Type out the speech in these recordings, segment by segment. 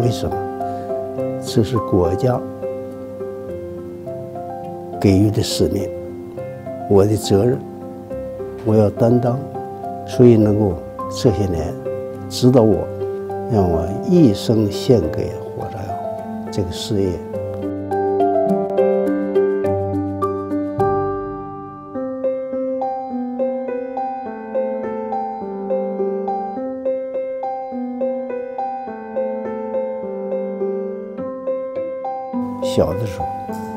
为什么？这是国家给予的使命，我的责任，我要担当，所以能够这些年指导我，让我一生献给火柴这个事业。小的时候，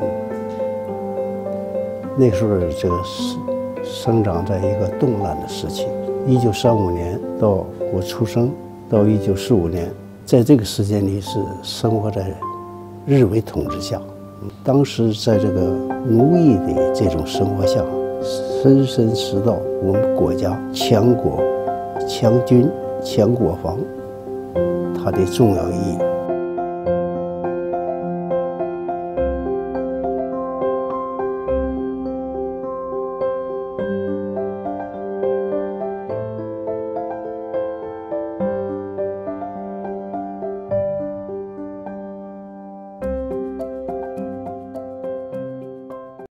那时候这个生长在一个动乱的时期。1935年到我出生到1945年，在这个时间里是生活在日伪统治下。当时在这个奴役的这种生活下，深深知道我们国家强国、强军、强国防它的重要意义。